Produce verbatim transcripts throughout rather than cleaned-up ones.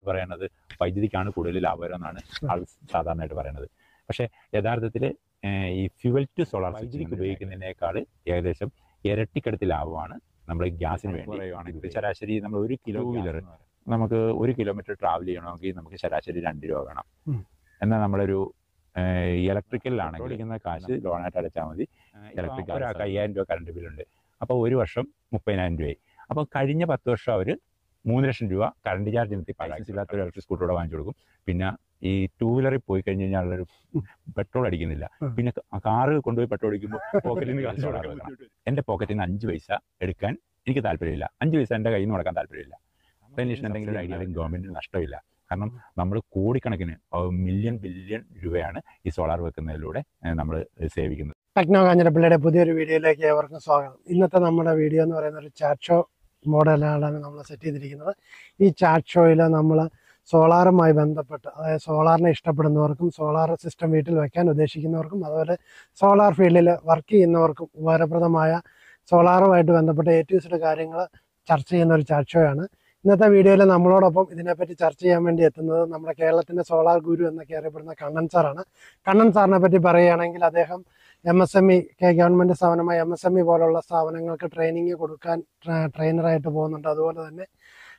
പറയുന്നത് വൈദ്യുതിക്കാണ് കൂടുതൽ ലാഭകരം എന്നാണ് ആൾ സാധാരണയായിട്ട് പറയുന്നത്. പക്ഷേ യഥാർത്ഥത്തിൽ ഈ ഫ്യൂവൽ ടു സോളാർ വൈദ്യുതിക്ക് ഉപയോഗിക്കുന്നതിനേക്കാൾ ഏകദേശം ഇരട്ടിക്കടുത്ത് ലാഭമാണ് നമ്മൾ ഗ്യാസിന് വേണ്ടി പറയുകയാണെങ്കിൽ. ശരാശരി നമ്മൾ ഒരു കിലോ വീലർ നമുക്ക് ഒരു കിലോമീറ്റർ ട്രാവൽ ചെയ്യണമെങ്കിൽ നമുക്ക് ശരാശരി രണ്ട് രൂപ വേണം. എന്നാൽ നമ്മളൊരു ഇലക്ട്രിക്കലിലാണെങ്കിൽ ഇരിക്കുന്ന കാശ് ലോണായിട്ട് അടച്ചാൽ മതി. ഇലക്ട്രിക് ഒരാൾക്ക് അയ്യായിരം രൂപ കറണ്ട് ബില്ലുണ്ട്. അപ്പോൾ ഒരു വർഷം മുപ്പതിനായിരം രൂപയായി. അപ്പോൾ കഴിഞ്ഞ പത്ത് വർഷം അവർ മൂന്ന് ലക്ഷം രൂപ കറണ്ട് ചാർജ് നിർത്തി ലൈസൻസ് ഇല്ലാത്തൊരു ഇലക്ട്രിക് സ്കൂട്ടറോടെ വാങ്ങിച്ചു കൊടുക്കും. പിന്നെ ഈ ടൂ വീലറിൽ പോയി കഴിഞ്ഞ് കഴിഞ്ഞാൽ ഒരു പെട്രോൾ അടിക്കുന്നില്ല. പിന്നെ കാറ് കൊണ്ടുപോയി പെട്രോൾ അടിക്കുമ്പോൾ പോക്കറ്റിൽ നിന്ന് കാശ് സോളാർ വെക്കണം. എൻ്റെ പോക്കറ്റിൽ നിന്ന് അഞ്ച് പൈസ എടുക്കാൻ എനിക്ക് താല്പര്യമില്ല. അഞ്ച് പൈസ എൻ്റെ കയ്യിൽ നിന്ന് മുടക്കാൻ താല്പര്യമില്ല. അപ്ലൈനേഷൻ എന്തെങ്കിലും ഒരു ഐഡിയ ഗവൺമെൻറ്റിന് നഷ്ടമില്ല. കാരണം നമ്മൾ കോടിക്കണക്കിന് മില്യൺ ബില്യൺ രൂപയാണ് ഈ സോളാർ വെക്കുന്നതിലൂടെ നമ്മൾ സേവിക്കുന്നത്. ടെക്നോ കാഞ്ഞിരപ്പള്ളിയുടെ പുതിയൊരു വീഡിയോയിലേക്ക് ഏവർക്കും സ്വാഗതം. ഇന്നത്തെ നമ്മുടെ വീഡിയോ എന്ന് പറയുന്ന ഒരു ചാറ്റ് ഷോ മോഡലാണ് നമ്മൾ സെറ്റ് ചെയ്തിരിക്കുന്നത്. ഈ ചാറ്റ് ഷോയിൽ നമ്മൾ സോളാറുമായി ബന്ധപ്പെട്ട്, അതായത് സോളാറിനെ ഇഷ്ടപ്പെടുന്നവർക്കും സോളാർ സിസ്റ്റം വീട്ടിൽ വയ്ക്കാൻ ഉദ്ദേശിക്കുന്നവർക്കും അതുപോലെ സോളാർ ഫീൽഡിൽ വർക്ക് ചെയ്യുന്നവർക്കും ഉപകാരപ്രദമായ സോളാറുമായിട്ട് ബന്ധപ്പെട്ട എ ടു സെഡ് കാര്യങ്ങൾ ചർച്ച ചെയ്യുന്ന ഒരു ചാറ്റ് ഷോ ആണ്. ഇന്നത്തെ വീഡിയോയിൽ നമ്മളോടൊപ്പം ഇതിനെപ്പറ്റി ചർച്ച ചെയ്യാൻ വേണ്ടി എത്തുന്നത് നമ്മുടെ കേരളത്തിൻ്റെ സോളാർ ഗുരു എന്നൊക്കെ അറിയപ്പെടുന്ന കണ്ണൻ സാറാണ്. കണ്ണൻ സാറിനെ പറ്റി പറയുകയാണെങ്കിൽ അദ്ദേഹം M S M E government സ്ഥാപനമായ എം എസ് എം ഇ പോലുള്ള സ്ഥാപനങ്ങൾക്ക് ട്രെയിനിങ് കൊടുക്കാൻ ട്രെയിനറായിട്ട് പോകുന്നുണ്ട്. അതുപോലെ തന്നെ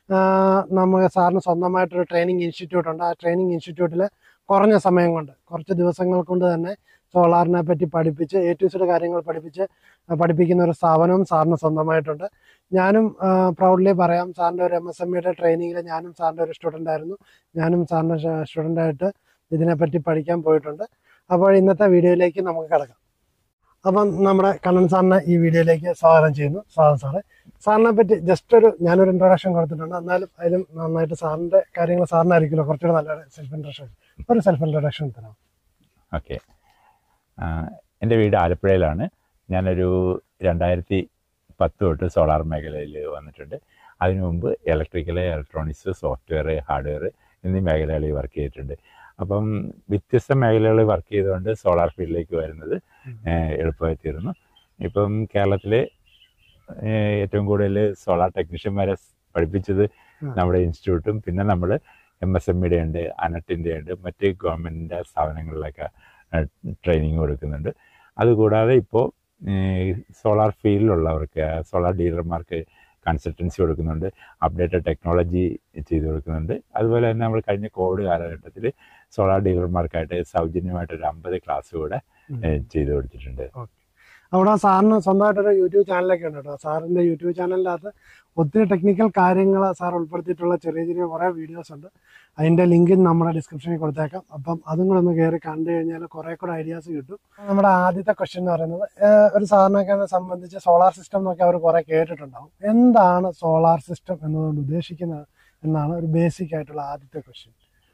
നമുക്ക് സാറിന് സ്വന്തമായിട്ടൊരു ട്രെയിനിങ് ഇൻസ്റ്റിറ്റ്യൂട്ട് ഉണ്ട്. ആ ട്രെയിനിങ് ഇൻസ്റ്റിറ്റ്യൂട്ടിൽ കുറഞ്ഞ സമയം കൊണ്ട് കുറച്ച് ദിവസങ്ങൾ കൊണ്ട് തന്നെ സോളാറിനെ പറ്റി പഠിപ്പിച്ച് എ ടു സെഡ് കാര്യങ്ങൾ പഠിപ്പിച്ച് പഠിപ്പിക്കുന്ന ഒരു സ്ഥാപനവും സാറിന് സ്വന്തമായിട്ടുണ്ട്. ഞാനും പ്രൗഡ്ലി പറയാം, സാറിൻ്റെ ഒരു എം എസ് എം ഇയുടെ ട്രെയിനിങ്ങിൽ ഞാനും സാറിൻ്റെ ഒരു സ്റ്റുഡൻ്റ് ആയിരുന്നു. ഞാനും സാറിൻ്റെ സ്റ്റുഡൻ്റായിട്ട് ഇതിനെപ്പറ്റി പഠിക്കാൻ പോയിട്ടുണ്ട്. അപ്പോൾ ഇന്നത്തെ വീഡിയോയിലേക്ക് നമുക്ക് കിടക്കാം. അപ്പം നമ്മുടെ കണ്ണൻ സാറിനെ ഈ വീഡിയോയിലേക്ക് സ്വാഗതം ചെയ്യുന്നു. സ്വാഗതം സാറേ. സാറിനെ പറ്റി ജസ്റ്റ് ഒരു ഞാനൊരു ഇൻട്രൊഡക്ഷൻ കൊടുത്തിട്ടുണ്ട്. എന്നാലും അതിലും നന്നായിട്ട് സാറിൻ്റെ കാര്യങ്ങൾ സാറിനായിരിക്കുമല്ലോ കുറച്ചുകൂടെ നല്ലൊരു സെൽഫ് ഇൻട്രൊഡക്ഷൻ ഒരു സെൽഫ് ഇൻട്രൊഡക്ഷൻ തരാം. ഓക്കെ, എൻ്റെ വീട് ആലപ്പുഴയിലാണ്. ഞാനൊരു രണ്ടായിരത്തി പത്ത് തൊട്ട് സോളാർ മേഖലയിൽ വന്നിട്ടുണ്ട്. അതിനു മുമ്പ് ഇലക്ട്രിക്കൽ, ഇലക്ട്രോണിക്സ്, സോഫ്റ്റ്വെയർ, ഹാർഡ്വെയർ എന്നീ മേഖലകളിൽ വർക്ക് ചെയ്തിട്ടുണ്ട്. അപ്പം വ്യത്യസ്ത മേഖലകളിൽ വർക്ക് ചെയ്തുകൊണ്ട് സോളാർ ഫീൽഡിലേക്ക് വരുന്നത് എളുപ്പമായി തീർന്നു. ഇപ്പം കേരളത്തിലെ ഏറ്റവും കൂടുതൽ സോളാർ ടെക്നീഷ്യന്മാരെ പഠിപ്പിച്ചത് നമ്മുടെ ഇൻസ്റ്റിറ്റ്യൂട്ടും പിന്നെ നമ്മൾ എം എസ് എം ഇയുടെ ഉണ്ട്, അനട്ടിൻ്റെ ഉണ്ട്, മറ്റ് ഗവൺമെൻറ്റിൻ്റെ സ്ഥാപനങ്ങളിലൊക്കെ ട്രെയിനിങ് കൊടുക്കുന്നുണ്ട്. അതുകൂടാതെ ഇപ്പോൾ സോളാർ ഫീൽഡിലുള്ളവർക്ക്, സോളാർ ഡീലർമാർക്ക് കൺസൾട്ടൻസി കൊടുക്കുന്നുണ്ട്, അപ്ഡേറ്റഡ് ടെക്നോളജി ചെയ്ത് കൊടുക്കുന്നുണ്ട്. അതുപോലെ തന്നെ നമ്മൾ കഴിഞ്ഞ കോവിഡ് കാലഘട്ടത്തിൽ സോളാർ ഡീലർമാർക്കായിട്ട് സൗജന്യമായിട്ടൊരു അമ്പത് ക്ലാസ് കൂടെ ചെയ്ത് കൊടുത്തിട്ടുണ്ട്. അവിടെ സാറിന് സ്വന്തമായിട്ടൊരു യൂട്യൂബ് ചാനലൊക്കെ ഉണ്ട് കേട്ടോ. സാറിൻ്റെ യൂട്യൂബ് ചാനലിനകത്ത് ഒത്തിരി ടെക്നിക്കൽ കാര്യങ്ങൾ സാർ ഉൾപ്പെടുത്തിയിട്ടുള്ള ചെറിയ ചെറിയ കുറേ വീഡിയോസ് ഉണ്ട്. അതിൻ്റെ ലിങ്ക് നമ്മുടെ ഡിസ്ക്രിപ്ഷനിൽ കൊടുത്തേക്കാം. അപ്പം അതും കൂടെ ഒന്ന് കയറി കണ്ടു കഴിഞ്ഞാൽ കുറേ കൂടെ ഐഡിയാസ് കിട്ടും. നമ്മുടെ ആദ്യത്തെ ക്വസ്റ്റ്യൻ എന്ന് പറയുന്നത്, ഒരു സാധാരണക്കാരനെ സംബന്ധിച്ച് സോളാർ സിസ്റ്റം എന്നൊക്കെ അവർ കുറേ കേട്ടിട്ടുണ്ടാവും. എന്താണ് സോളാർ സിസ്റ്റം എന്നതുകൊണ്ട് ഉദ്ദേശിക്കുന്നത് എന്നാണ് ഒരു ബേസിക് ആയിട്ടുള്ള ആദ്യത്തെ ക്വസ്റ്റ്യൻ.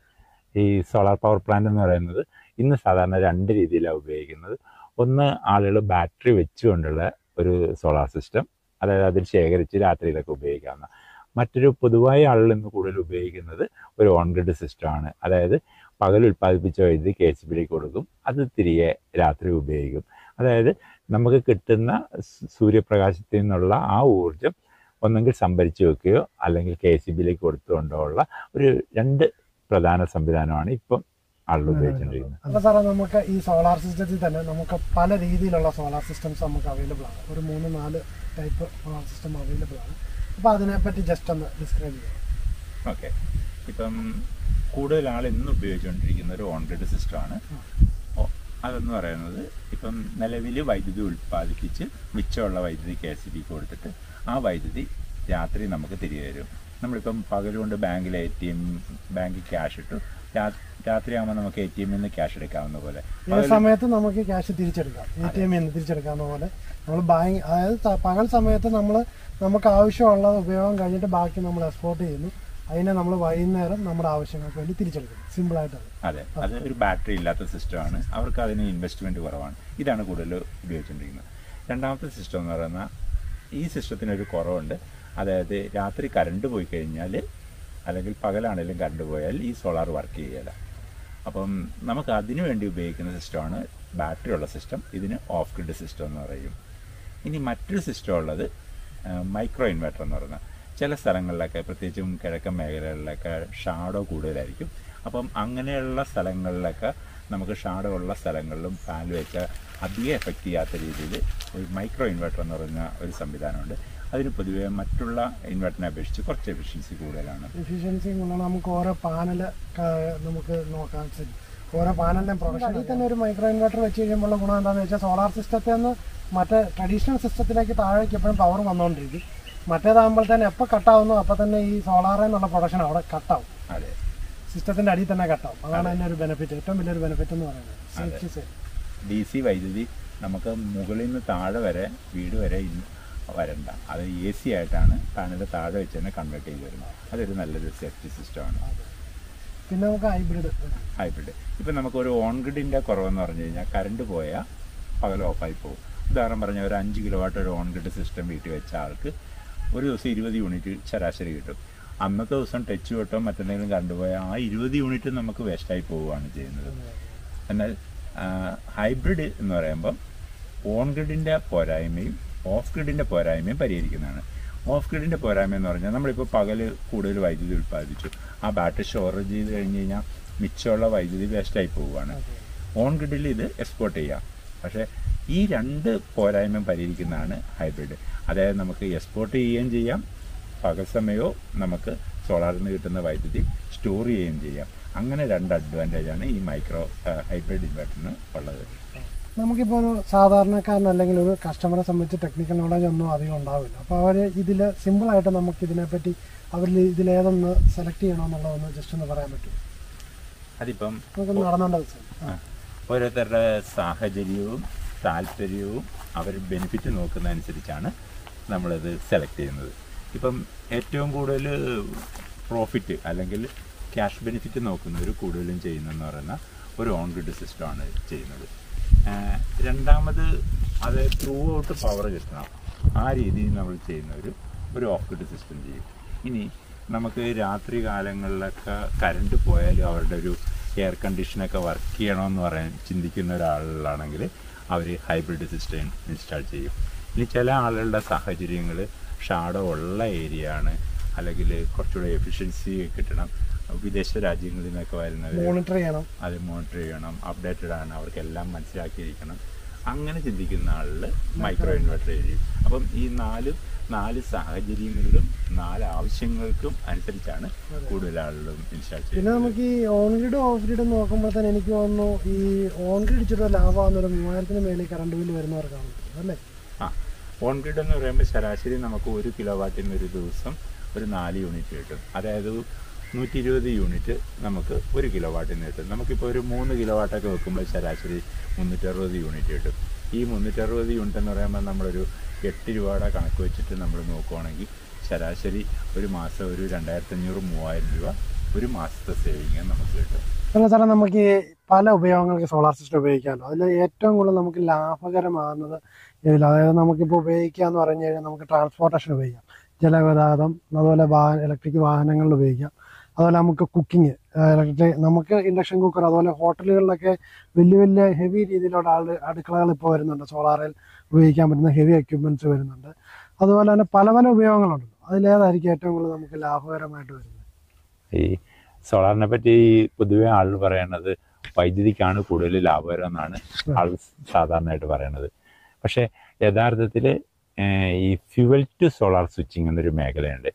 ഈ സോളാർ പവർ പ്ലാന്റ് എന്ന് പറയുന്നത് ഇന്ന് സാധാരണ രണ്ട് രീതിയിലാണ് ഉപയോഗിക്കുന്നത്. ഒന്ന്, ആളുകൾ ബാറ്ററി വെച്ചുകൊണ്ടുള്ള ഒരു സോളാർ സിസ്റ്റം, അതായത് അതിൽ ശേഖരിച്ച് രാത്രിയിലൊക്കെ ഉപയോഗിക്കാവുന്ന. മറ്റൊരു പൊതുവായ ആളുകൾ ഇന്ന് കൂടുതൽ ഉപയോഗിക്കുന്നത് ഒരു ഓൺ ഗ്രിഡ് സിസ്റ്റമാണ്. അതായത് പകൽ ഉൽപ്പാദിപ്പിച്ച വൈദ്യുതി കെ എസ് ബിയിലേക്ക് കൊടുക്കും, അത് തിരികെ രാത്രി ഉപയോഗിക്കും. അതായത് നമുക്ക് കിട്ടുന്ന സൂര്യപ്രകാശത്തിൽ നിന്നുള്ള ആ ഊർജം ഒന്നെങ്കിൽ സംഭരിച്ച് വെക്കുകയോ അല്ലെങ്കിൽ കെ എസ് ബിയിലേക്ക് കൊടുത്തുകൊണ്ടോ ഉള്ള ഒരു രണ്ട് പ്രധാന സംവിധാനമാണ് ഇപ്പം ആളുകൾ ഉപയോഗിച്ചുകൊണ്ടിരിക്കുന്നത്. അപ്പോൾ സാറേ, നമുക്ക് ഈ സോളാർ സിസ്റ്റത്തിൽ തന്നെ നമുക്ക് പല രീതിയിലുള്ള സോളാർ സിസ്റ്റംസ് നമുക്ക് അവൈലബിൾ ആണ്. ഒരു മൂന്ന് നാല് ടൈപ്പ് സോളാർ സിസ്റ്റം അവൈലബിൾ ആണ്. അപ്പോൾ അതിനെപ്പറ്റി ജസ്റ്റ് ഒന്ന് ഡിസ്ക്രൈബ് ചെയ്യാം. ഓക്കെ, ഇപ്പം കൂടുതൽ ആൾ ഇന്ന് ഉപയോഗിച്ചുകൊണ്ടിരിക്കുന്ന ഒരു ഓൺ ഗ്രിഡ് സിസ്റ്റമാണ്. അതെന്ന് പറയുന്നത് ഇപ്പം നിലവിൽ വൈദ്യുതി ഉൽപ്പാദിപ്പിച്ച് മിച്ചമുള്ള വൈദ്യുതി കെ എസ് ബിക്ക് കൊടുത്തിട്ട് ആ വൈദ്യുതി രാത്രി നമുക്ക് തിരികെ വരും. നമ്മളിപ്പം പകലുകൊണ്ട് ബാങ്കിൽ എ ടി എം ബാങ്കിൽ ക്യാഷ് ഇട്ടു, രാത്രിയാകുമ്പോൾ നമുക്ക് എ ടി എമ്മിൽ നിന്ന് ക്യാഷ് എടുക്കാവുന്ന പോലെ ഈ സമയത്ത് നമുക്ക് ക്യാഷ് തിരിച്ചെടുക്കാം. എ ടി എമ്മിൽ നിന്ന് തിരിച്ചെടുക്കാവുന്ന പോലെ നമ്മൾ ബാങ്ക്, അതായത് പകൽ സമയത്ത് നമ്മൾ നമുക്ക് ആവശ്യമുള്ള ഉപയോഗം കഴിഞ്ഞിട്ട് ബാക്കി നമ്മൾ എക്സ്പോർട്ട് ചെയ്യുന്നു. അതിനെ നമ്മൾ വൈകുന്നേരം നമ്മുടെ ആവശ്യങ്ങൾക്ക് വേണ്ടി തിരിച്ചെടുക്കും. സിമ്പിളായിട്ടാണ്. അതെ, അത് ഒരു ബാറ്ററി ഇല്ലാത്ത സിസ്റ്റമാണ്. അവർക്ക് അതിന് ഇൻവെസ്റ്റ്മെൻറ്റ് കുറവാണ്. ഇതാണ് കൂടുതൽ ഉപയോഗിച്ചുകൊണ്ടിരിക്കുന്നത്. രണ്ടാമത്തെ സിസ്റ്റം എന്ന് പറയുന്നത്, ഈ സിസ്റ്റത്തിനൊരു കുറവുണ്ട്. അതായത് രാത്രി കറണ്ട് പോയി കഴിഞ്ഞാൽ അല്ലെങ്കിൽ പകലാണെങ്കിലും കറണ്ട് പോയാൽ ഈ സോളാർ വർക്ക് ചെയ്യില്ല. അപ്പം നമുക്ക് അതിനു വേണ്ടി ഉപയോഗിക്കുന്ന സിസ്റ്റമാണ് ബാറ്ററി ഉള്ള സിസ്റ്റം. ഇതിന് ഓഫ് ഗ്രിഡ് സിസ്റ്റം എന്ന് പറയും. ഇനി മറ്റൊരു സിസ്റ്റം ഉള്ളത് മൈക്രോ ഇൻവെർട്ടർ എന്ന് പറയുന്നത്. ചില സ്ഥലങ്ങളിലൊക്കെ പ്രത്യേകിച്ചും കിഴക്കൻ മേഖലകളിലൊക്കെ ഷാഡോ കൂടുതലായിരിക്കും. അപ്പം അങ്ങനെയുള്ള സ്ഥലങ്ങളിലൊക്കെ നമുക്ക് ഷാഡോ ഉള്ള സ്ഥലങ്ങളിലും ഫാൻ വെച്ചാൽ അധികം എഫക്റ്റ് ചെയ്യാത്ത രീതിയിൽ ഒരു മൈക്രോ ഇൻവെർട്ടർ എന്ന് പറയുന്ന ഒരു സംവിധാനമുണ്ട്. അതിന് പൊതുവേ മറ്റുള്ള ഇൻവെർട്ടറിനെ അപേക്ഷിച്ച് കുറച്ച് എഫിഷ്യൻസി കൂടുതലാണ്. എഫിഷ്യൻസി നമുക്ക് ഓരോ പാനൽ നമുക്ക് നോക്കാൻ സാധിക്കും. ഓരോ പാനലിനും പ്രൊഫഷൻ അതിൽ തന്നെ ഒരു മൈക്രോ ഇൻവെർട്ടർ വെച്ച് കഴിയുമ്പോൾ ഗുണം എന്താണെന്ന് വെച്ചാൽ സോളാർ സിസ്റ്റത്തിൽ നിന്ന് മറ്റേ ട്രഡീഷണൽ സിസ്റ്റത്തിലേക്ക് താഴേക്ക് എപ്പോഴും പവർ വന്നുകൊണ്ടിരിക്കും. മറ്റേതാകുമ്പോൾ തന്നെ എപ്പോൾ കട്ടാവുന്നു അപ്പോൾ തന്നെ ഈ സോളാറിൽ നിന്നുള്ള പ്രൊഡക്ഷൻ അവിടെ കട്ടാവും. അതെ, സിസ്റ്റത്തിന്റെ അടിയിൽ തന്നെ കട്ടാവും. അതാണ് അതിൻ്റെ ഒരു ബെനിഫിറ്റ്, ഏറ്റവും വലിയൊരു ബെനിഫിറ്റ് എന്ന് പറയുന്നത്. ഡി സി വൈദ്യുതി നമുക്ക് മുകളിൽ നിന്ന് താഴെ വരെ വീട് വരെ വരണ്ട, അത് എ സി ആയിട്ടാണ് പാനലിൻ്റെ താഴെ വെച്ച് തന്നെ കൺവേർട്ട് ചെയ്ത് വരുന്നത്. അതൊരു നല്ലൊരു സേഫ്റ്റി സിസ്റ്റമാണ്. പിന്നെ നമുക്ക് ഹൈബ്രിഡ് ഹൈബ്രിഡ് ഇപ്പം നമുക്കൊരു ഓൺ ഗ്രിഡിൻ്റെ കുറവെന്ന് പറഞ്ഞു കഴിഞ്ഞാൽ കറണ്ട് പോയാൽ പകൽ ഓഫായി പോകും. ഉദാഹരണം പറഞ്ഞാൽ ഒരു അഞ്ച് കിലോ വാട്ട് ഒരു ഓൺ ഗ്രിഡ് സിസ്റ്റം വീട്ടിൽ വെച്ച ആൾക്ക് ഒരു ദിവസം ഇരുപത് യൂണിറ്റ് ശരാശരി കിട്ടും. അന്നത്തെ ദിവസം ടച്ച് വിട്ടോ മറ്റെന്തെങ്കിലും കണ്ടുപോയാൽ ആ ഇരുപത് യൂണിറ്റ് നമുക്ക് വേസ്റ്റായി പോവുകയാണ് ചെയ്യുന്നത്. എന്നാൽ ഹൈബ്രിഡ് എന്ന് പറയുമ്പം ഓൺ ഗ്രിഡിൻ്റെ പോരായ്മയും ഓഫ് ഗ്രിഡിൻ്റെ പോരായ്മയും പരിഹരിക്കുന്നതാണ്. ഓഫ് ഗ്രിഡിൻ്റെ പോരായ്മ എന്ന് പറഞ്ഞാൽ നമ്മളിപ്പോൾ പകൽ കൂടുതൽ വൈദ്യുതി ഉൽപ്പാദിപ്പിച്ചു, ആ ബാറ്ററി സ്റ്റോറേജ് ചെയ്ത് കഴിഞ്ഞ് കഴിഞ്ഞാൽ മിച്ചമുള്ള വൈദ്യുതി വേസ്റ്റായി പോവുകയാണ്. ഓൺ ഗ്രിഡിൽ ഇത് എക്സ്പോർട്ട് ചെയ്യാം. പക്ഷേ ഈ രണ്ട് പോരായ്മയും പരിഹരിക്കുന്നതാണ് ഹൈബ്രിഡ്. അതായത് നമുക്ക് എക്സ്പോർട്ട് ചെയ്യുകയും ചെയ്യാം, പകൽ സമയവും നമുക്ക് സോളാറിൽ നിന്ന് കിട്ടുന്ന വൈദ്യുതി സ്റ്റോർ ചെയ്യുകയും ചെയ്യാം. അങ്ങനെ രണ്ട് അഡ്വാൻറ്റേജാണ് ഈ മൈക്രോ ഹൈബ്രിഡ് ഇൻവെർട്ടറിന് ഉള്ളത്. നമുക്കിപ്പോൾ ഒരു സാധാരണക്കാരൻ അല്ലെങ്കിൽ ഒരു കസ്റ്റമറെ സംബന്ധിച്ച് ടെക്നിക്കൽ നോളജ് ഒന്നും അധികം ഉണ്ടാവില്ല. അപ്പോൾ അവർ ഇതിൽ സിമ്പിളായിട്ട് നമുക്ക് ഇതിനെപ്പറ്റി അവരിൽ ഇതിലേതൊന്ന് സെലക്ട് ചെയ്യണമെന്നുള്ളതൊന്ന് ജസ്റ്റ് ഒന്ന് പറയാൻ പറ്റും. അതിപ്പം നമുക്ക് നടന്നുകൊണ്ടത് ഓരോരുത്തരുടെ സാഹചര്യവും താല്പര്യവും അവർ ബെനിഫിറ്റ് നോക്കുന്നതനുസരിച്ചാണ് നമ്മളിത് സെലക്ട് ചെയ്യുന്നത്. ഇപ്പം ഏറ്റവും കൂടുതൽ പ്രോഫിറ്റ് അല്ലെങ്കിൽ ക്യാഷ് ബെനിഫിറ്റ് നോക്കുന്നവർ കൂടുതലും ചെയ്യുന്നതെന്ന് പറയുന്ന ഒരു ഓൺ ഗ്രിഡ് സിസ്റ്റമാണ് ചെയ്യുന്നത്. രണ്ടാമത് അത് ത്രൂ ഔട്ട് പവർ കിട്ടണം, ആ രീതിയിൽ നമ്മൾ ചെയ്യുന്ന ഒരു ഒരു ഓഫ് ഗ്രിഡ് സിസ്റ്റം ചെയ്യും. ഇനി നമുക്ക് രാത്രി കാലങ്ങളിലൊക്കെ കറണ്ട് പോയാലും അവരുടെ ഒരു എയർ കണ്ടീഷനൊക്കെ വർക്ക് ചെയ്യണമെന്ന് പറയാൻ ചിന്തിക്കുന്ന ഒരാളാണെങ്കിൽ അവർ ഹൈബ്രിഡ് സിസ്റ്റം ഇൻസ്റ്റാൾ ചെയ്യും. ഇനി ചില ആളുകളുടെ സാഹചര്യങ്ങൾ ഷാഡോ ഉള്ള ഏരിയ ആണ്, അല്ലെങ്കിൽ കുറച്ചുകൂടെ എഫിഷ്യൻസി കിട്ടണം, വിദേശ രാജ്യങ്ങളിൽ നിന്നൊക്കെ വരുന്നവർ മോണിറ്റർ ചെയ്യണം, അത് മോണിറ്റർ ചെയ്യണം, അപ്ഡേറ്റഡ് ആണ്, അവർക്കെല്ലാം മനസ്സിലാക്കിയിരിക്കണം. അങ്ങനെ ചിന്തിക്കുന്ന ആളിൽ മൈക്രോ ഇൻവെർട്ടർ ചെയ്യും. അപ്പം ഈ നാല് നാല് സാഹചര്യങ്ങളിലും നാല് ആവശ്യങ്ങൾക്കും അനുസരിച്ചാണ് കൂടുതൽ ആളുകളും ഇൻസ്റ്റാൾ ചെയ്യുന്നത്. പിന്നെ നമുക്ക് ഈ ഓൺ ഗ്രിഡ് ഓഫ് ഗ്രിഡ് നോക്കുമ്പോൾ തന്നെ എനിക്ക് തോന്നുന്നു ഈ ഓൺ ഗ്രിഡ് ഇച്ചിട്ട് ലാഭമാകുന്നൊരു മൂവായിരത്തിന് മേളിൽ കറണ്ട് ബില്ല് വരുന്നവർക്കാണ് അല്ലേ? ആ, ഓൺ ഗ്രിഡ് എന്ന് പറയുമ്പോൾ ശരാശരി നമുക്ക് ഒരു കിലോ വാട്ടിന് ഒരു ദിവസം ഒരു നാല് യൂണിറ്റ് കിട്ടും. അതായത് നൂറ്റി ഇരുപത് യൂണിറ്റ് നമുക്ക് ഒരു കിലോ വാട്ടിന് കിട്ടും. നമുക്കിപ്പോൾ ഒരു മൂന്ന് കിലോ വാട്ടൊക്കെ വെക്കുമ്പോൾ ശരാശരി മുന്നൂറ്ററുപത് യൂണിറ്റ് കിട്ടും. ഈ മുന്നൂറ്ററുപത് യൂണിറ്റ് എന്ന് പറയുമ്പോൾ നമ്മളൊരു എട്ട് രൂപയുടെ കണക്ക് വെച്ചിട്ട് നമ്മൾ നോക്കുവാണെങ്കിൽ ശരാശരി ഒരു മാസം ഒരു രണ്ടായിരത്തി അഞ്ഞൂറ് മൂവായിരം രൂപ ഒരു മാസത്തെ സേവിങ് നമുക്ക് കിട്ടും. പിന്നെ സാറേ നമുക്ക് ഈ പല ഉപയോഗങ്ങൾക്ക് സോളാർ സിസ്റ്റം ഉപയോഗിക്കാമല്ലോ. അതിൽ ഏറ്റവും കൂടുതൽ നമുക്ക് ലാഭകരമാകുന്നത് ഇതിൽ, അതായത് നമുക്കിപ്പോൾ ഉപയോഗിക്കുക എന്ന് പറഞ്ഞു കഴിഞ്ഞാൽ നമുക്ക് ട്രാൻസ്പോർട്ടേഷൻ ഉപയോഗിക്കാം, ജലഗതാഗതം, അതുപോലെ വാഹന ഇലക്ട്രിക് വാഹനങ്ങളിൽ ഉപയോഗിക്കാം, അതുപോലെ നമുക്ക് കുക്കിങ് ഇലക്ട്രിക് നമുക്ക് ഇൻഡക്ഷൻ കുക്കർ, അതുപോലെ ഹോട്ടലുകളിലൊക്കെ വലിയ വലിയ ഹെവി രീതിയിലുള്ള ആൾ അടുക്കളകൾ ഇപ്പോൾ വരുന്നുണ്ട്, സോളാറിൽ ഉപയോഗിക്കാൻ പറ്റുന്ന ഹെവി എക്യുപ്മെൻറ്റ്സ് വരുന്നുണ്ട്. അതുപോലെ തന്നെ പല പല ഉപയോഗങ്ങളുണ്ട്. അതിലേതായിരിക്കും ഏറ്റവും കൂടുതൽ നമുക്ക് ലാഭകരമായിട്ട് വരുന്നത്? ഈ സോളാറിനെ പറ്റി പൊതുവെ ആൾ പറയണത് വൈദ്യുതിക്കാണ് കൂടുതൽ ലാഭകരം എന്നാണ് ആൾ സാധാരണയായിട്ട് പറയണത്. പക്ഷേ യഥാർത്ഥത്തിൽ ഈ ഫ്യുവൽ ടു സോളാർ സ്വിച്ചിങ് എന്നൊരു മേഖലയുണ്ട്.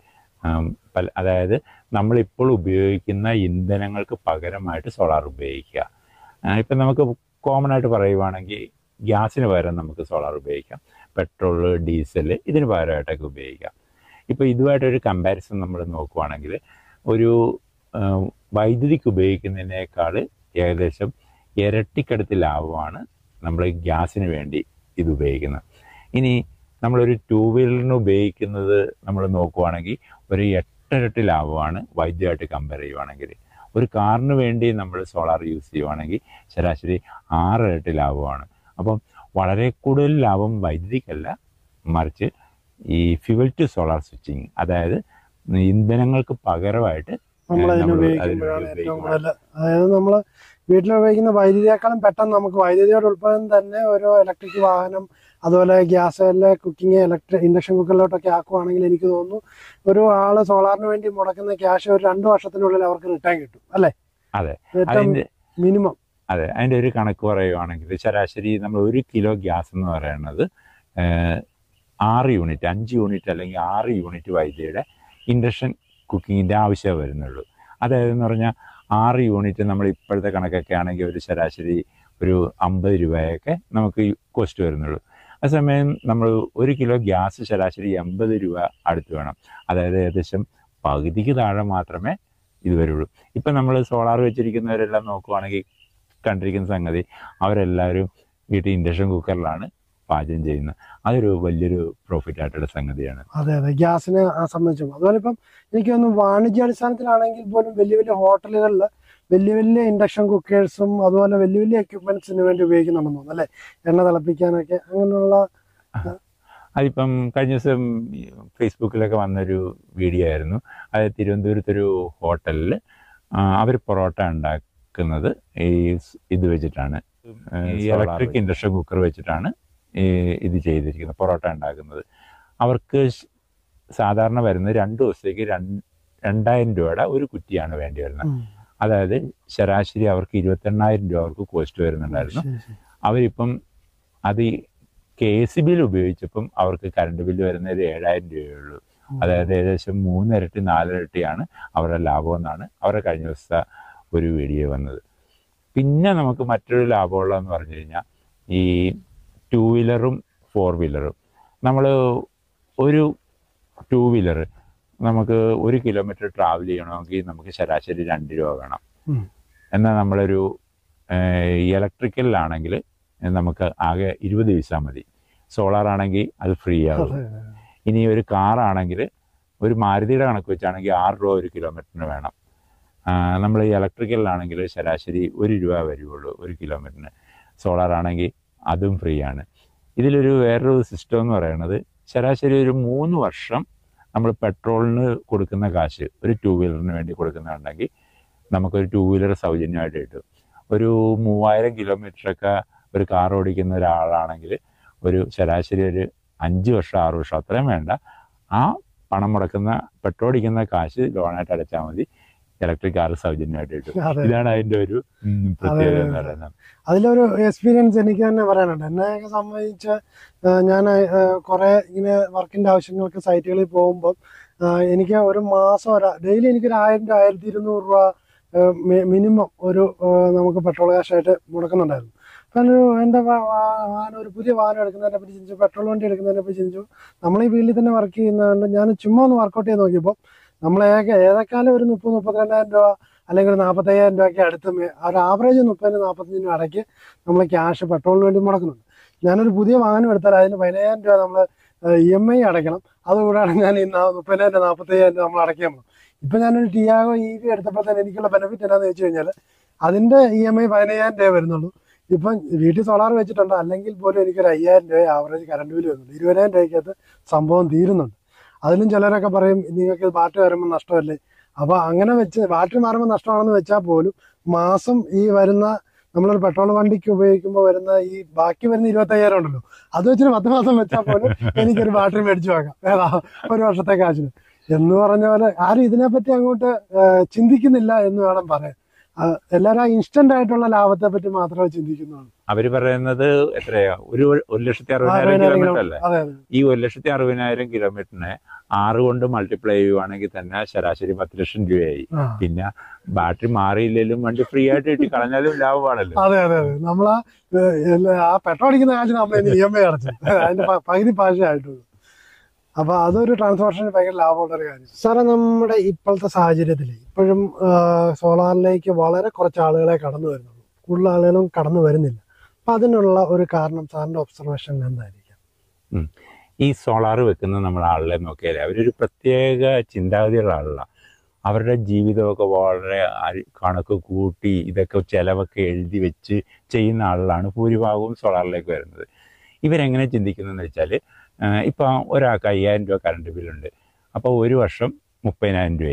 പല അതായത് നമ്മളിപ്പോൾ ഉപയോഗിക്കുന്ന ഇന്ധനങ്ങൾക്ക് പകരമായിട്ട് സോളാർ ഉപയോഗിക്കുക. ഇപ്പം നമുക്ക് കോമൺ ആയിട്ട് പറയുവാണെങ്കിൽ ഗ്യാസിന് പകരം നമുക്ക് സോളാർ ഉപയോഗിക്കാം, പെട്രോൾ, ഡീസൽ ഇതിന് പകരമായിട്ടൊക്കെ ഉപയോഗിക്കാം. ഇപ്പോൾ ഇതുമായിട്ടൊരു കമ്പാരിസൺ നമ്മൾ നോക്കുവാണെങ്കിൽ ഒരു വൈദ്യുതിക്ക് ഉപയോഗിക്കുന്നതിനേക്കാൾ ഏകദേശം ഇരട്ടിക്കടുത്ത് ലാഭമാണ് നമ്മൾ ഗ്യാസിന് വേണ്ടി ഇത് ഉപയോഗിക്കുന്നത്. ഇനി നമ്മളൊരു ടൂ വീലറിന് ഉപയോഗിക്കുന്നത് നമ്മൾ നോക്കുവാണെങ്കിൽ ഒരു എട്ടരട്ടി ലാഭമാണ് വൈദ്യുതിയായിട്ട് കമ്പയർ ചെയ്യുവാണെങ്കിൽ. ഒരു കാറിന് വേണ്ടി നമ്മൾ സോളാർ യൂസ് ചെയ്യുവാണെങ്കിൽ ശരാശരി ആറിരട്ടി ലാഭമാണ്. അപ്പം വളരെ കൂടുതൽ ലാഭം വൈദ്യുതിക്കല്ല, മറിച്ച് ഈ ഫ്യുവൽ ടു സോളാർ സ്വിച്ചിങ്, അതായത് ഇന്ധനങ്ങൾക്ക് പകരമായിട്ട് നമ്മൾ അതിന് ഉപയോഗിക്കുമ്പോഴാണ് ഏറ്റവും കൂടുതൽ, അതായത് നമ്മൾ വീട്ടിൽ ഉപയോഗിക്കുന്ന വൈദ്യുതിയേക്കാളും പെട്ടെന്ന് നമുക്ക് വൈദ്യുതിയുടെ ഉൽപ്പാദനം തന്നെ ഒരു ഇലക്ട്രിക് വാഹനം അതുപോലെ ഗ്യാസിലെ കുക്കിംഗ് ഇലക്ട്രിക് ഇൻഡക്ഷൻ കുക്കറിലോട്ടൊക്കെ ആക്കുവാണെങ്കിൽ എനിക്ക് തോന്നുന്നു ഒരു ആള് സോളാറിന് വേണ്ടി മുടക്കുന്ന ക്യാഷ് ഒരു രണ്ടു വർഷത്തിനുള്ളിൽ അവർക്ക് റിട്ടേൺ കിട്ടും അല്ലേ? അതെ, ഏറ്റവും മിനിമം. അതെ, അതിൻ്റെ ഒരു കണക്ക് പറയുവാണെങ്കിൽ ശരാശരി നമ്മൾ ഒരു കിലോ ഗ്യാസ് എന്ന് പറയുന്നത് ആറ് യൂണിറ്റ് അഞ്ച് യൂണിറ്റ് അല്ലെങ്കിൽ ആറ് യൂണിറ്റ് വൈദ്യുതിയുടെ ഇൻഡക്ഷൻ കുക്കിങ്ങിൻ്റെ ആവശ്യമേ വരുന്നുള്ളൂ. അതായത് എന്ന് പറഞ്ഞാൽ ആറ് യൂണിറ്റ് നമ്മൾ ഇപ്പോഴത്തെ കണക്കൊക്കെ ആണെങ്കിൽ ഒരു ശരാശരി ഒരു അമ്പത് രൂപയൊക്കെ നമുക്ക് കോസ്റ്റ് വരുന്നുള്ളൂ. അതേസമയം നമ്മൾ ഒരു കിലോ ഗ്യാസ് ശരാശരി എൺപത് രൂപ അടുത്ത് വേണം. അതായത് ഏകദേശം പകുതിക്ക് താഴെ മാത്രമേ ഇത് വരുള്ളൂ. ഇപ്പം നമ്മൾ സോളാർ വെച്ചിരിക്കുന്നവരെല്ലാം നോക്കുവാണെങ്കിൽ കണ്ടിരിക്കുന്ന സംഗതി അവരെല്ലാവരും വീട്ടിൽ ഇൻഡക്ഷൻ കുക്കറിലാണ് പാചകം ചെയ്യുന്നത്. അതൊരു വലിയൊരു പ്രോഫിറ്റ് ആയിട്ടുള്ള സംഗതിയാണ്. അതെ അതെ, ഗ്യാസിനെ സംബന്ധിച്ചും അതുപോലെ ഇപ്പം എനിക്ക് തോന്നുന്നു വാണിജ്യാടിസ്ഥാനത്തിലാണെങ്കിൽ പോലും വലിയ വലിയ ഹോട്ടലുകളിൽ വലിയ വലിയ ഇൻഡക്ഷൻ കുക്കേഴ്സും അതുപോലെ വലിയ വലിയ എക്യുപ്മെന്റ്സിന് വേണ്ടി ഉപയോഗിക്കുന്നുണ്ടെന്ന് തോന്നുന്നു അല്ലേ? എണ്ണ തിളപ്പിക്കാനൊക്കെ അങ്ങനെയുള്ള. അതിപ്പം കഴിഞ്ഞ ദിവസം ഫേസ്ബുക്കിലൊക്കെ വന്നൊരു വീഡിയോ ആയിരുന്നു. അത് തിരുവനന്തപുരത്തൊരു ഹോട്ടലിൽ അവർ പൊറോട്ട ഉണ്ടാക്കുന്നത് ഈ ഇത് വെച്ചിട്ടാണ്, ഈ ഇലക്ട്രിക് ഇൻഡക്ഷൻ കുക്കർ വെച്ചിട്ടാണ് ഈ ഇത് ചെയ്തിരിക്കുന്നത്, പൊറോട്ട ഉണ്ടാക്കുന്നത്. അവർക്ക് സാധാരണ വരുന്നത് രണ്ട് ദിവസത്തേക്ക് രണ്ടായിരം രൂപയുടെ ഒരു കുറ്റിയാണ് വേണ്ടി വരുന്നത്. അതായത് ശരാശരി അവർക്ക് ഇരുപത്തെണ്ണായിരം രൂപ അവർക്ക് കോസ്റ്റ് വരുന്നുണ്ടായിരുന്നു. അവരിപ്പം അത് കെ സി ബിയിൽ ഉപയോഗിച്ചപ്പം അവർക്ക് കറണ്ട് ബില്ല് വരുന്നത് ഒരു ഏഴായിരം രൂപയുള്ളൂ. അതായത് ഏകദേശം മൂന്നിരട്ടി നാലിരട്ടിയാണ് അവരുടെ ലാഭം എന്നാണ് അവരുടെ കഴിഞ്ഞ ദിവസത്തെ ഒരു വീഡിയോ വന്നത്. പിന്നെ നമുക്ക് മറ്റൊരു ലാഭമുള്ളതെന്ന് പറഞ്ഞു കഴിഞ്ഞാൽ ഈ ടൂ വീലറും ഫോർ വീലറും. നമ്മൾ ഒരു ടൂ വീലർ നമുക്ക് ഒരു കിലോമീറ്റർ ട്രാവൽ ചെയ്യണമെങ്കിൽ നമുക്ക് ശരാശരി രണ്ട് രൂപ വേണം. എന്നാൽ നമ്മളൊരു ഇലക്ട്രിക്കലിലാണെങ്കിൽ നമുക്ക് ആകെ ഇരുപത് പൈസ മതി. സോളാർ ആണെങ്കിൽ അത് ഫ്രീ ആകും. ഇനി ഒരു കാറാണെങ്കിൽ ഒരു മാരുതിയുടെ കണക്ക് വെച്ചാണെങ്കിൽ ആറ് രൂപ ഒരു കിലോമീറ്ററിന് വേണം. നമ്മൾ ഈ ഇലക്ട്രിക്കലിലാണെങ്കിൽ ശരാശരി ഒരു രൂപ വരുള്ളൂ ഒരു കിലോമീറ്ററിന്. സോളാർ ആണെങ്കിൽ അതും ഫ്രീ ആണ്. ഇതിലൊരു വേറൊരു സിസ്റ്റം എന്ന് പറയുന്നത് ശരാശരി ഒരു മൂന്ന് വർഷം നമ്മൾ പെട്രോളിന് കൊടുക്കുന്ന കാശ് ഒരു ടൂ വീലറിന് വേണ്ടി കൊടുക്കുന്നുണ്ടെങ്കിൽ നമുക്കൊരു ടൂ വീലർ സൗജന്യമായിട്ട് കിട്ടും. ഒരു മൂവായിരം കിലോമീറ്ററൊക്കെ ഒരു കാർ ഓടിക്കുന്ന ഒരാളാണെങ്കിൽ ഒരു ശരാശരി ഒരു അഞ്ച് വർഷം ആറ് വർഷം അത്രയും വേണ്ട, ആ പണം മുടക്കുന്ന പെട്രോൾ അടിക്കുന്ന കാശ് ലോണായിട്ട് അടച്ചാൽ മതി, ഇലക്ട്രിക് കാർ സൗജന്യമായിട്ട് കിട്ടും. ഇതാണ് അതിൻ്റെ ഒരു പ്രത്യേകത എന്ന് പറയുന്നത്. അതിലൊരു എക്സ്പീരിയൻസ് എനിക്ക് തന്നെ പറയാനുണ്ട്. എന്നെയൊക്കെ സംബന്ധിച്ച് ഞാൻ കുറെ ഇങ്ങനെ വർക്കിന്റെ ആവശ്യങ്ങൾക്ക് സൈറ്റുകളിൽ പോകുമ്പോൾ എനിക്ക് ഒരു മാസം ഒരു ഡെയിലി എനിക്കൊരു ആയിരം രൂപ ആയിരത്തി ഇരുന്നൂറ് രൂപ മിനിമം ഒരു നമുക്ക് പെട്രോൾ കാശായിട്ട് മുടക്കുന്നുണ്ടായിരുന്നു. അപ്പം ഒരു എൻ്റെ വാഹനം ഒരു പുതിയ വാഹനം എടുക്കുന്നതിനെ പറ്റി ചിന്തിച്ചു, പെട്രോൾ വണ്ടി എടുക്കുന്നതിനെ പറ്റി ചിന്തിച്ചു. നമ്മൾ ഈ ഫീൽഡിൽ തന്നെ വർക്ക് ചെയ്യുന്നതുകൊണ്ട് ഞാൻ ചുമ്മാ ഒന്ന് വർക്കൗട്ട് ചെയ്ത് നോക്കിയപ്പോൾ നമ്മൾ ഏക ഏതെക്കാലം ഒരു മുപ്പത് മുപ്പത്തിരണ്ടായിരം രൂപ അല്ലെങ്കിൽ ഒരു നാൽപ്പത്തയ്യായിരം രൂപയ്ക്ക് അടുത്ത് ഒരു ആവറേജ് മുപ്പതിന് നാൽപ്പത്തഞ്ച് രൂപ അടയ്ക്ക് നമ്മൾ ക്യാഷ് പെട്രോളിന് വേണ്ടി മുടക്കുന്നുണ്ട്. ഞാനൊരു പുതിയ വാഹനം എടുത്താൽ അതിന് പതിനയ്യായിരം രൂപ നമ്മൾ ഇ എം ഐ അടയ്ക്കണം. അതുകൂടാണ് ഞാൻ ഈ മുപ്പതിനായിരം നാൽപ്പത്തയ്യായിരം രൂപ നമ്മൾ അടയ്ക്കാൻ പോകും. ഇപ്പം ഞാനൊരു ടിയാഗോ ഇ വി എടുത്തപ്പോൾ തന്നെ എനിക്കുള്ള ബെനിഫിറ്റ് എന്താണെന്ന് വെച്ച് കഴിഞ്ഞാൽ അതിൻ്റെ ഇ എം ഐ പതിനയ്യായിരം രൂപ വരുന്നുള്ളൂ. ഇപ്പം വീട്ടിൽ സോളാർ വെച്ചിട്ടുണ്ട്, അല്ലെങ്കിൽ പോലും എനിക്കൊരു അയ്യായിരം രൂപ ആവറേജ് കറണ്ട് ബില്ല് വരുന്നുണ്ട്. ഇരുപതിനായിരം രൂപയ്ക്കകത്ത് സംഭവം തീരുന്നുണ്ട്. അതിലും ചിലരൊക്കെ പറയും നിങ്ങൾക്ക് ബാറ്ററി വരുമ്പോൾ നഷ്ടമല്ലേ. അപ്പോൾ അങ്ങനെ വെച്ച് ബാറ്ററി മാറുമ്പോൾ നഷ്ടമാണെന്ന് വെച്ചാൽ പോലും മാസം ഈ വരുന്ന നമ്മളൊരു പെട്രോൾ വണ്ടിക്ക് ഉപയോഗിക്കുമ്പോൾ വരുന്ന ഈ ബാക്കി വരുന്ന ഇരുപത്തയ്യായിരം ഉണ്ടല്ലോ, അത് വെച്ചിട്ട് പത്ത് മാസം വെച്ചാൽ പോലും എനിക്കൊരു ബാറ്ററി മേടിച്ചു വെക്കാം ഏതാ ഒരു വർഷത്തെ കാശിന് എന്ന് പറഞ്ഞ പോലെ. ആരും ഇതിനെപ്പറ്റി അങ്ങോട്ട് ചിന്തിക്കുന്നില്ല എന്ന് വേണം പറയാൻ. എല്ലാവരും ആ ഇൻസ്റ്റന്റ് ആയിട്ടുള്ള ലാഭത്തെ പറ്റി മാത്രമേ ചിന്തിക്കുന്നുള്ളൂ. അവര് പറയുന്നത് എത്രയാ, ഒരു ഒരു ലക്ഷത്തി അറുപതിനായിരം കിലോമീറ്റർ അല്ലേ? ഈ ഒരു ലക്ഷത്തി അറുപതിനായിരം കിലോമീറ്ററിനെ ആറ് കൊണ്ട് മൾട്ടിപ്ലൈ ചെയ്യുവാണെങ്കിൽ തന്നെ ശരാശരി പത്ത് ലക്ഷം രൂപയായി. പിന്നെ ബാറ്ററി മാറിയില്ലെങ്കിലും വണ്ടി ഫ്രീ ആയിട്ട് കിട്ടി കളഞ്ഞാലും ലാഭമാണല്ലോ. അതെ അതെ അതെ, നമ്മളാ ആ പെട്രോൾ അടിക്കുന്ന കാശിന് നമ്മൾ ഇ എം ഐ അടച്ചു അതിന്റെ പകുതി പാശേ ആയിട്ടുള്ളൂ. അപ്പൊ അതൊരു ട്രാൻസ്പോർട്ടേഷന് ഭയങ്കര ലാഭമുള്ള ഒരു കാര്യം. സാറേ, നമ്മുടെ ഇപ്പോഴത്തെ സാഹചര്യത്തിൽ ഇപ്പോഴും സോളാറിലേക്ക് വളരെ കുറച്ച് ആളുകളെ കടന്നു വരുന്നുള്ളൂ, കൂടുതൽ ആളുകളും കടന്നു വരുന്നില്ല. അപ്പൊ അതിനുള്ള ഒരു കാരണം സാറിന്റെ ഒബ്സർവേഷൻ എന്തായിരിക്കാം? ഈ സോളാർ വെക്കുന്ന നമ്മൾ ആളുകളെ നോക്കിയാലേ അവരൊരു പ്രത്യേക ചിന്താഗതിയുള്ള ആളുകളാണ്. അവരുടെ ജീവിതമൊക്കെ വളരെ കണക്ക് കൂട്ടി ഇതൊക്കെ ചിലവൊക്കെ എഴുതി വെച്ച് ചെയ്യുന്ന ആളുകളാണ് ഭൂരിഭാഗവും സോളാറിലേക്ക് വരുന്നത്. ഇവരെങ്ങനെ ചിന്തിക്കുന്നതെന്ന് വെച്ചാൽ, ഇപ്പോൾ ഒരാൾക്ക് അയ്യായിരം രൂപ കറണ്ട് ബില്ലുണ്ട്, അപ്പോൾ ഒരു വർഷം മുപ്പതിനായിരം രൂപയായി.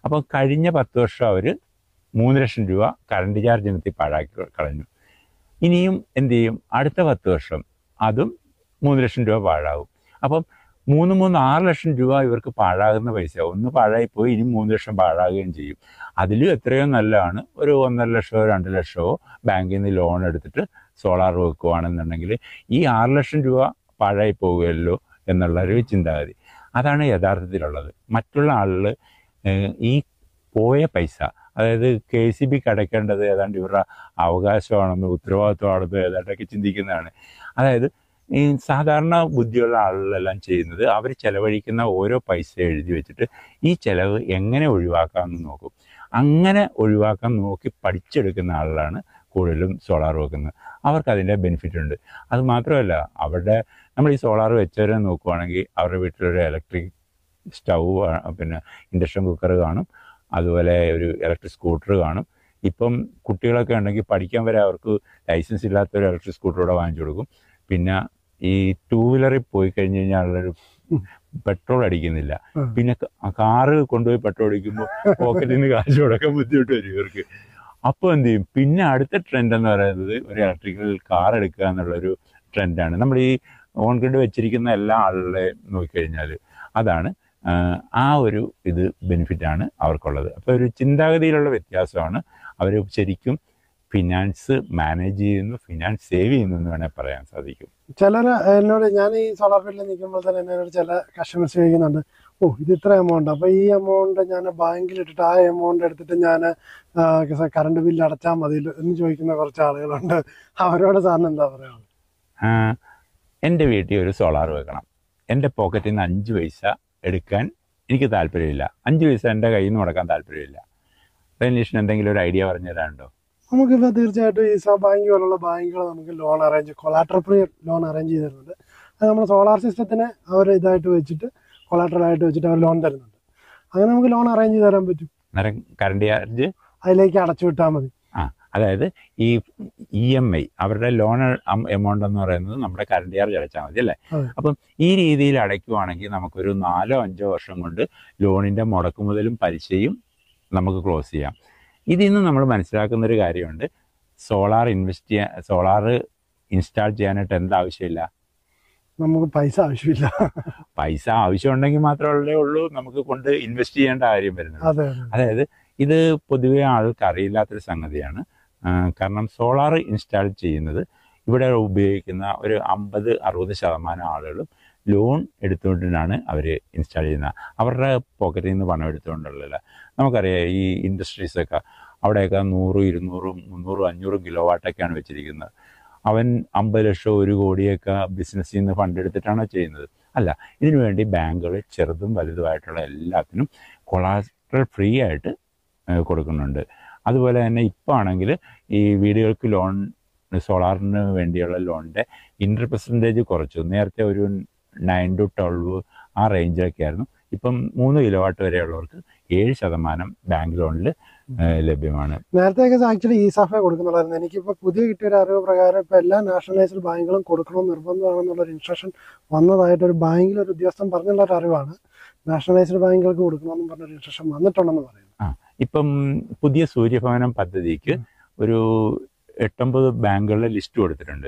അപ്പോൾ കഴിഞ്ഞ പത്ത് വർഷം അവർ മൂന്ന് ലക്ഷം രൂപ കറണ്ട് ചാർജ് ഇനത്തി പാഴാക്കി കളഞ്ഞു. ഇനിയും എന്ത് ചെയ്യും? അടുത്ത പത്ത് വർഷം അതും മൂന്ന് ലക്ഷം രൂപ പാഴാകും. അപ്പം മൂന്ന് മൂന്ന് ആറ് ലക്ഷം രൂപ ഇവർക്ക് പാഴാകുന്ന പൈസ. ഒന്ന് പാഴായിപ്പോയി, ഇനി മൂന്ന് ലക്ഷം പാഴാകുകയും ചെയ്യും. അതിലും എത്രയോ നല്ലതാണ് ഒരു ഒന്നര ലക്ഷമോ രണ്ട് ലക്ഷമോ ബാങ്കിൽ നിന്ന് ലോൺ എടുത്തിട്ട് സോളാർ വെക്കുകയാണെന്നുണ്ടെങ്കിൽ ഈ ആറ് ലക്ഷം രൂപ പാഴായി പോകുമല്ലോ എന്നുള്ളൊരു ചിന്താഗതി. അതാണ് യഥാർത്ഥത്തിലുള്ളത്. മറ്റുള്ള ആളുകൾ ഈ പോയ പൈസ, അതായത് കെ സി ബിക്ക് അടയ്ക്കേണ്ടത് ഏതാണ്ട് ഇവരുടെ അവകാശമാണെന്ന് ഉത്തരവാദിത്വമാണെന്ന് ഏതാണ്ടൊക്കെ ചിന്തിക്കുന്നതാണ്. അതായത് ഈ സാധാരണ ബുദ്ധിയുള്ള ആളുകളെല്ലാം ചെയ്യുന്നത് അവർ ചെലവഴിക്കുന്ന ഓരോ പൈസ എഴുതി വെച്ചിട്ട് ഈ ചിലവ് എങ്ങനെ ഒഴിവാക്കാമെന്ന് നോക്കും. അങ്ങനെ ഒഴിവാക്കാൻ നോക്കി പഠിച്ചെടുക്കുന്ന ആളുകളാണ് കൂടുതലും സോളാർ വെക്കുന്നത്. അവർക്കതിൻ്റെ ബെനിഫിറ്റ് ഉണ്ട്. അത് മാത്രമല്ല, അവരുടെ നമ്മൾ ഈ സോളാർ വെച്ചവരെ നോക്കുവാണെങ്കിൽ അവരുടെ വീട്ടിലൊരു ഇലക്ട്രിക് സ്റ്റൗ, പിന്നെ ഇൻഡക്ഷൻ കുക്കർ കാണും, അതുപോലെ ഒരു ഇലക്ട്രിക് സ്കൂട്ടർ കാണും. ഇപ്പം കുട്ടികളൊക്കെ ഉണ്ടെങ്കിൽ പഠിക്കാൻ വരെ അവർക്ക് ലൈസൻസ് ഇല്ലാത്തൊരു ഇലക്ട്രിക് സ്കൂട്ടർ കൂടെ വാങ്ങിച്ചു കൊടുക്കും. പിന്നെ ഈ ടൂ വീലറിൽ പോയി കഴിഞ്ഞ് കഴിഞ്ഞാൽ ഉള്ളൊരു പെട്രോൾ അടിക്കുന്നില്ല. പിന്നെ കാറ് കൊണ്ടുപോയി പെട്രോൾ അടിക്കുമ്പോൾ പോക്കറ്റിൽ നിന്ന് കാശ് കൊടുക്കാൻ ബുദ്ധിമുട്ട് വരും ഇവർക്ക്. അപ്പോൾ എന്ത് ചെയ്യും? പിന്നെ അടുത്ത ട്രെൻഡ് എന്ന് പറയുന്നത് ഒരു ഇലക്ട്രിക്കൽ കാർ എടുക്കുക എന്നുള്ളൊരു ട്രെൻഡാണ്. നമ്മൾ ഈ ഓൺ ഗ്രിഡ് വെച്ചിരിക്കുന്ന എല്ലാ ആളുകളെയും നോക്കിക്കഴിഞ്ഞാൽ അതാണ് ആ ഒരു ഇത് ബെനിഫിറ്റാണ് അവർക്കുള്ളത്. അപ്പോൾ ഒരു ചിന്താഗതിയിലുള്ള വ്യത്യാസമാണ്. അവർ ശരിക്കും ഫിനാൻസ് മാനേജ് ചെയ്യുന്നു, ഫിനാൻസ് സേവ് ചെയ്യുന്നു എന്ന് വേണേൽ പറയാൻ സാധിക്കും. ചിലർ എന്നോട്, ഞാൻ ഈ സോളാർ ഫീൽഡിൽ നിൽക്കുമ്പോൾ തന്നെ എന്നോട് ചില കസ്റ്റമേഴ്സ് ചോദിക്കുന്നുണ്ട്, ഓ ഇത് ഇത്ര എമൗണ്ട്, അപ്പോൾ ഈ എമൗണ്ട് ഞാൻ ബാങ്കിൽ ഇട്ടിട്ട് ആ എമൗണ്ട് എടുത്തിട്ട് ഞാൻ കറണ്ട് ബില്ല് അടച്ചാൽ മതി എന്ന് ചോദിക്കുന്ന കുറച്ച് ആളുകളുണ്ട്. അവരോട് സാറിന് എന്താ പറയുക? എൻ്റെ വീട്ടിൽ ഒരു സോളാർ വെക്കണം, എൻ്റെ പോക്കറ്റിൽ നിന്ന് അഞ്ച് പൈസ എടുക്കാൻ എനിക്ക് താല്പര്യമില്ല, അഞ്ച് പൈസ എൻ്റെ കയ്യിൽ നിന്ന് മുടക്കാൻ താല്പര്യമില്ല. റെനീഷിന് എന്തെങ്കിലും ഒരു ഐഡിയ പറഞ്ഞു തരാനുണ്ടോ? നമുക്കിപ്പോൾ തീർച്ചയായിട്ടും ഈ സബ് ബാങ്ക് പോലുള്ള ബാങ്കുകൾ നമുക്ക് loan arrange, collateral free loan arrange ചെയ്ത് തരുന്നുണ്ട്. അത് നമ്മൾ സോളാർ സിസ്റ്റത്തിന് അവർ ഇതായിട്ട് വെച്ചിട്ട് കൊളാട്രലായിട്ട് വെച്ചിട്ട് അവർ ലോൺ തരുന്നുണ്ട്. അങ്ങനെ നമുക്ക് ലോൺ അറേഞ്ച് ചെയ്ത് തരാൻ പറ്റും. കറണ്ട് ചാർജ് അതിലേക്ക് അടച്ചു വിട്ടാൽ മതി. ആ അതായത് ഈ ഇ എം ഐ അവരുടെ ലോൺ എമൗണ്ട് എന്ന് പറയുന്നത് നമ്മുടെ കറണ്ട് ചാർജ് അടച്ചാൽ മതി അല്ലേ? അപ്പം ഈ രീതിയിൽ അടയ്ക്കുവാണെങ്കിൽ നമുക്കൊരു നാലോ അഞ്ചോ വർഷം കൊണ്ട് ലോണിൻ്റെ മുടക്കുമുതലും പലിശയും നമുക്ക് ക്ലോസ് ചെയ്യാം. ഇതിൽ നിന്ന് നമ്മൾ മനസ്സിലാക്കുന്ന ഒരു കാര്യമുണ്ട്, സോളാർ ഇൻവെസ്റ്റ് ചെയ്യാൻ, സോളാർ ഇൻസ്റ്റാൾ ചെയ്യാനായിട്ട് എന്താവശ്യമില്ല? നമുക്ക് പൈസ ആവശ്യമില്ല. പൈസ ആവശ്യമുണ്ടെങ്കിൽ മാത്രമല്ലേ ഉള്ളൂ നമുക്ക് കൊണ്ട് ഇൻവെസ്റ്റ് ചെയ്യേണ്ട കാര്യം വരുന്നത്. അതായത് ഇത് പൊതുവെ ആൾക്ക് അറിയില്ലാത്തൊരു സംഗതിയാണ്. കാരണം സോളാർ ഇൻസ്റ്റാൾ ചെയ്യുന്നത് ഇവിടെ ഉപയോഗിക്കുന്ന ഒരു അമ്പത് അറുപത് ശതമാനം ആളുകളും ലോൺ എടുത്തുകൊണ്ടിട്ടാണ് അവർ ഇൻസ്റ്റാൾ ചെയ്യുന്നത്. അവരുടെ പോക്കറ്റിൽ നിന്ന് പണം എടുത്തുകൊണ്ടുള്ളതല്ല. നമുക്കറിയാം ഈ ഇൻഡസ്ട്രീസൊക്കെ അവിടെയൊക്കെ നൂറും ഇരുന്നൂറും മുന്നൂറും അഞ്ഞൂറും കിലോ വാട്ടൊക്കെയാണ് വെച്ചിരിക്കുന്നത്. അവൻ അമ്പത് ലക്ഷം ഒരു കോടിയൊക്കെ ബിസിനസ്സിൽ നിന്ന് ഫണ്ട് എടുത്തിട്ടാണോ ചെയ്യുന്നത്? അല്ല. ഇതിനു വേണ്ടി ബാങ്കുകൾ ചെറുതും വലുതുമായിട്ടുള്ള എല്ലാത്തിനും കൊളാട്രൽ ഫ്രീ ആയിട്ട് കൊടുക്കുന്നുണ്ട്. അതുപോലെ തന്നെ ഇപ്പോൾ ആണെങ്കിൽ ഈ വീടുകൾക്ക് ലോൺ, സോളാറിന് വേണ്ടിയുള്ള ലോണിൻ്റെ ഇൻട്രസ്റ്റ് പെർസെൻറ്റേജ് കുറച്ചു. നേരത്തെ ഒരു നയൻ ടു ട്വൽവ് ആ റേഞ്ചൊക്കെ ആയിരുന്നു. ഇപ്പം മൂന്ന് കിലോ വാട്ട് വരെയുള്ളവർക്ക് ഏഴ് ശതമാനം ബാങ്ക് ലോണിൽ ലഭ്യമാണ്. നേരത്തെയൊക്കെ ആക്ച്വലി ഈ സാഫേ കൊടുക്കുന്നുള്ളായിരുന്നു. എനിക്കിപ്പോൾ പുതിയ കിട്ടിയൊരു അറിവ് പ്രകാരം ഇപ്പോൾ എല്ലാ നാഷണലൈസ്ഡ് ബാങ്കുകളും കൊടുക്കണം നിർബന്ധമാണെന്നുള്ളൊരു ഇൻസ്ട്രക്ഷൻ വന്നതായിട്ടൊരു ബാങ്കിലൊരു ഉദ്യോഗസ്ഥൻ പറഞ്ഞുള്ളൊരു അറിവാണ്. നാഷണലൈസ്ഡ് ബാങ്കുകൾക്ക് കൊടുക്കണമെന്നും പറഞ്ഞൊരു ഇൻസ്ട്രക്ഷൻ വന്നിട്ടുണ്ടെന്ന് പറയുന്നു. ആ ഇപ്പം പുതിയ സൂര്യഭവനം പദ്ധതിക്ക് ഒരു എട്ടൊമ്പത് ബാങ്കുകളുടെ ലിസ്റ്റ് കൊടുത്തിട്ടുണ്ട്.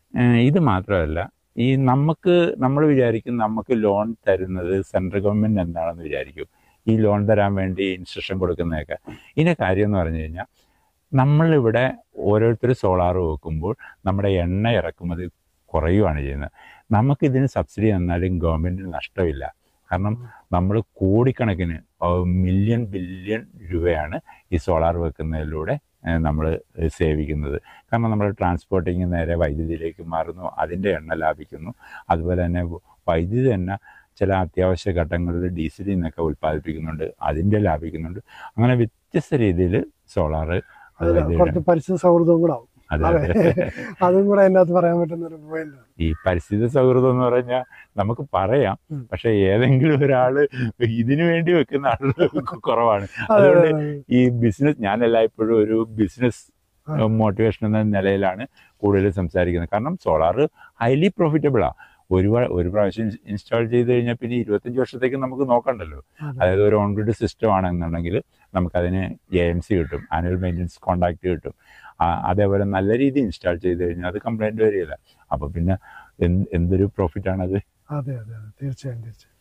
ഇത് മാത്രമല്ല, ഈ നമുക്ക് നമ്മൾ വിചാരിക്കും നമുക്ക് ലോൺ തരുന്നത് സെൻട്രൽ ഗവൺമെൻറ് എന്താണെന്ന് വിചാരിക്കും, ഈ ലോൺ തരാൻ വേണ്ടി ഇൻസ്ട്രക്ഷൻ കൊടുക്കുന്നതൊക്കെ. ഇതിൻ്റെ കാര്യം എന്ന് പറഞ്ഞു കഴിഞ്ഞാൽ, നമ്മളിവിടെ ഓരോരുത്തർ സോളാർ വെക്കുമ്പോൾ നമ്മുടെ എണ്ണ ഇറക്കുമതി കുറയുകയാണ് ചെയ്യുന്നത്. നമുക്കിതിന് സബ്സിഡി തന്നാലും ഗവൺമെൻറ്റിന് നഷ്ടമില്ല. കാരണം നമ്മൾ കോടിക്കണക്കിന് മില്യൺ ബില്യൺ രൂപയാണ് ഈ സോളാർ വെക്കുന്നതിലൂടെ നമ്മൾ സേവിക്കുന്നത്. കാരണം നമ്മൾ ട്രാൻസ്പോർട്ടിങ് നേരെ വൈദ്യുതിയിലേക്ക് മാറുന്നു, അതിൻ്റെ എണ്ണ ലാഭിക്കുന്നു. അതുപോലെ തന്നെ വൈദ്യുതി തന്നെ ചില അത്യാവശ്യ ഘട്ടങ്ങളിൽ ഡീസലിൽ നിന്നൊക്കെ ഉൽപ്പാദിപ്പിക്കുന്നുണ്ട്, അതിൻ്റെ ലാഭിക്കുന്നുണ്ട്. അങ്ങനെ വ്യത്യസ്ത രീതിയിൽ സോളാർ പരിസ്ഥിതി സൗഹൃദവും കൂടെ ആവും. അതും കൂടെ അതിനകത്ത് പറയാൻ പറ്റുന്ന ഒരു പോയിന്റ്. ഈ പരിസ്ഥിതി സൗഹൃദം എന്ന് പറഞ്ഞാൽ നമുക്ക് പറയാം, പക്ഷെ ഏതെങ്കിലും ഒരാള് ഇതിനു വേണ്ടി വെക്കുന്ന ആളുകൾ കുറവാണ്. അതുകൊണ്ട് ഈ ബിസിനസ്, ഞാൻ എല്ലായ്പ്പോഴും ഒരു ബിസിനസ് മോട്ടിവേഷൻ എന്ന നിലയിലാണ് കൂടുതൽ സംസാരിക്കുന്നത്. കാരണം സോളാർ ഹൈലി പ്രോഫിറ്റബിളാണ്. ഒരു വ- ഒരു പ്രാവശ്യം ഇൻസ്റ്റാൾ ചെയ്ത് കഴിഞ്ഞാൽ പിന്നെ ഇരുപത്തഞ്ച് വർഷത്തേക്ക് നമുക്ക് നോക്കണ്ടല്ലോ. അതെ. അതായത് ഒരു ഓൺ ഗ്രിഡ് സിസ്റ്റം ആണെന്നുണ്ടെങ്കിൽ നമുക്കതിന് എ എം സി കിട്ടും, ആനുവൽ മെയിൻ്റനൻസ് കോൺട്രാക്ട് കിട്ടും. ആ, അതേപോലെ നല്ല രീതിയിൽ ഇൻസ്റ്റാൾ ചെയ്ത് കഴിഞ്ഞാൽ അത് കംപ്ലൈൻറ്റ് വരികയില്ല. അപ്പോൾ പിന്നെ എന്ത് എന്തൊരു പ്രോഫിറ്റാണത്. അതെ അതെ അതെ തീർച്ചയായും തീർച്ചയായും